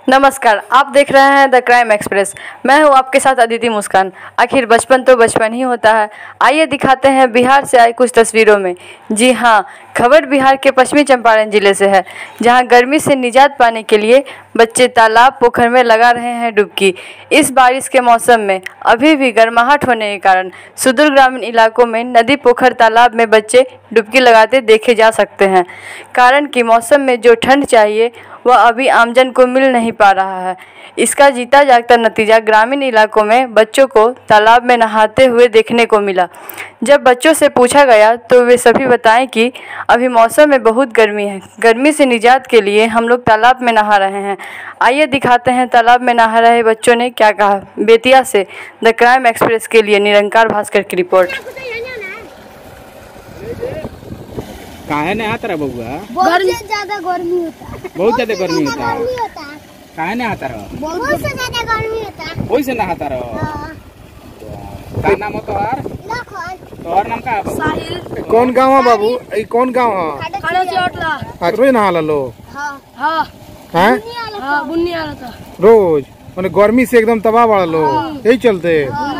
नमस्कार, आप देख रहे हैं द क्राइम एक्सप्रेस। मैं हूं आपके साथ अदिति मुस्कान। आखिर बचपन तो बचपन ही होता है। आइए दिखाते हैं बिहार से आई कुछ तस्वीरों में। जी हाँ, खबर बिहार के पश्चिमी चंपारण जिले से है, जहां गर्मी से निजात पाने के लिए बच्चे तालाब पोखर में लगा रहे हैं डुबकी। इस बारिश के मौसम में अभी भी गर्माहट होने के कारण सुदूर ग्रामीण इलाकों में नदी पोखर तालाब में बच्चे डुबकी लगाते देखे जा सकते हैं। कारण कि मौसम में जो ठंड चाहिए वह अभी आमजन को मिल नहीं पा रहा है। इसका जीता जागता नतीजा ग्रामीण इलाकों में बच्चों को तालाब में नहाते हुए देखने को मिला। जब बच्चों से पूछा गया तो वे सभी बताएं कि अभी मौसम में बहुत गर्मी है, गर्मी से निजात के लिए हम लोग तालाब में नहा रहे हैं। आइए दिखाते हैं तालाब में नहा रहे बच्चों ने क्या कहा। बेतिया से द क्राइम एक्सप्रेस के लिए निरंकार भास्कर की रिपोर्ट। काहे नहीं आता रहा बबुआ? बहुत ज्यादा गर्मी होता है। बहुत ज्यादा गर्मी होता है। काहे नहीं आता रहा? बहुत ज्यादा गर्मी होता है। कोई से नहाता रहा? का नाम हो तोहार? तोहार नाम का है? साहिल। कौन गाँव है बाबू? ई कौन गाँव है? खड़े चोटला। रोज नहा लो? हाँ हैं? बुन्नी आला था। रोज मैंने गर्मी से एकदम तबाह बढ़ लो, यही चलते।